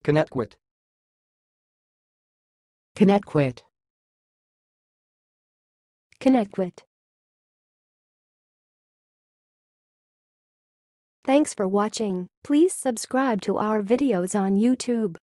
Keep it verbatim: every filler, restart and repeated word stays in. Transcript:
connetquot, connetquot, connetquot. Thanks for watching. Please subscribe to our videos on YouTube.